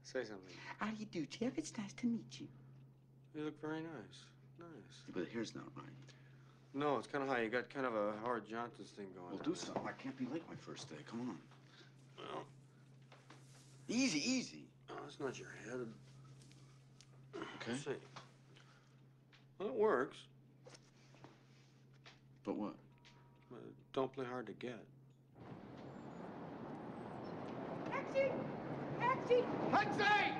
Say something. How do you do, Jeff? It's nice to meet you. You look very nice. Nice. But the hair's not right. No, it's kind of high. You got kind of a Howard Johnson's thing going on. Well, do something. I can't be late my first day. Come on. Well, Easy, easy. oh, that's not your head. Okay. Let's see. Well, it works. But what? Don't play hard to get. Taxi! Taxi! Taxi!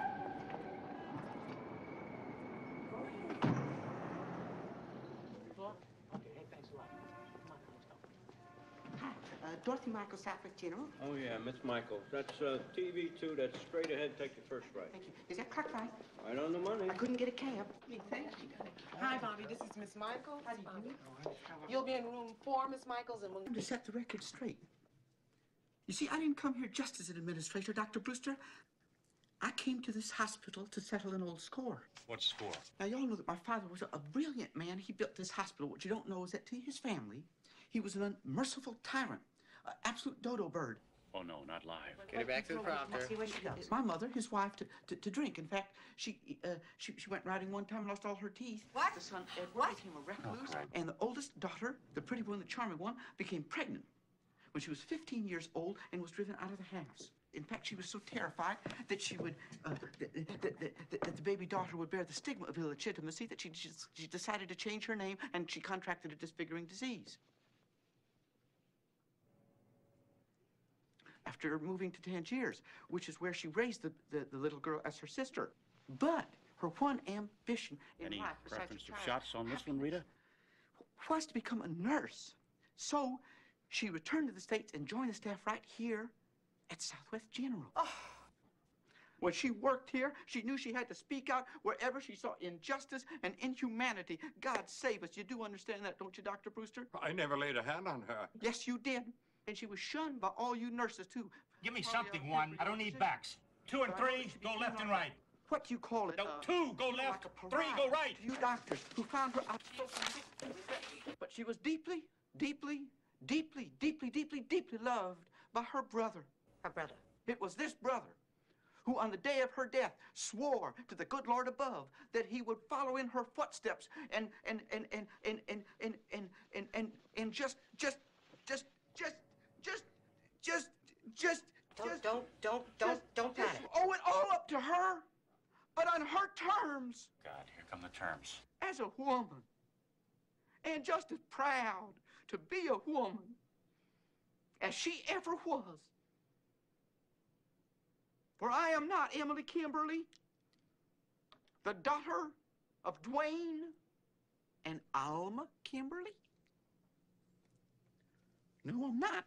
Okay, thanks a lot. Come on, let's go. Hi, Dorothy Michael, Southwick General. Oh, yeah, Miss Michael. That's TV2. That's straight ahead. Take the first right. Thank you. Is that clock right? Right on the money. I couldn't get a cab. Thank you. Hi, Bobby. This is Miss Michaels. How do you do? You'll be in room 4, Miss Michaels, and we'll... To set the record straight. You see, I didn't come here just as an administrator, Dr. Brewster. I came to this hospital to settle an old score. What score? Now, y'all know that my father was a brilliant man. He built this hospital. What you don't know is that to his family, he was an unmerciful tyrant, an absolute dodo bird. Oh, no, not live. Get her back to the prompter. See what she does. My mother, his wife, to drink. In fact, she went riding one time and lost all her teeth. What? The son, Edward, became a recluse. And the oldest daughter, the pretty one, the charming one, became pregnant when she was 15 years old and was driven out of the house. In fact, she was so terrified that she would, that the baby daughter would bear the stigma of illegitimacy that she decided to change her name, and she contracted a disfiguring disease. After moving to Tangiers, which is where she raised the little girl as her sister. But her one ambition in Any life, besides preference a of child, shots on this one, Rita? was to become a nurse. So she returned to the States and joined the staff right here at Southwest General. Oh. When she worked here, she knew she had to speak out wherever she saw injustice and inhumanity. God save us. You do understand that, don't you, Dr. Brewster? I never laid a hand on her. Yes, you did. And she was shunned by all you nurses, too. Give me something, one. I don't need backs. 2 and 3, go left and right. What do you call it? No, 2, go left. 3, go right. You doctors who found her outspoken. But she was deeply, deeply, deeply, deeply, deeply, deeply loved by her brother. Her brother. It was this brother who, on the day of her death, swore to the good Lord above that he would follow in her footsteps and just Don't panic. owe it all up to her, but on her terms. God, here come the terms. As a woman, and just as proud to be a woman as she ever was. For I am not Emily Kimberly, the daughter of Dwayne and Alma Kimberly. No, I'm not.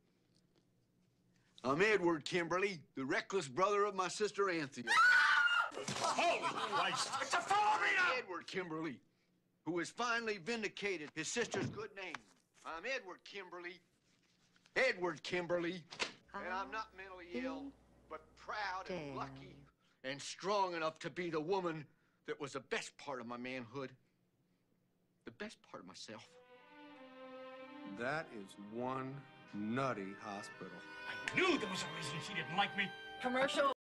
I'm Edward Kimberly, the reckless brother of my sister Anthea. Holy Christ! It's a fool, Rita! Edward Kimberly, who has finally vindicated his sister's good name. I'm Edward Kimberly. Edward Kimberly. And I'm not mentally ill, but proud and lucky and strong enough to be the woman that was the best part of my manhood. The best part of myself. That is one nutty hospital. I knew there was a reason she didn't like me. Commercial.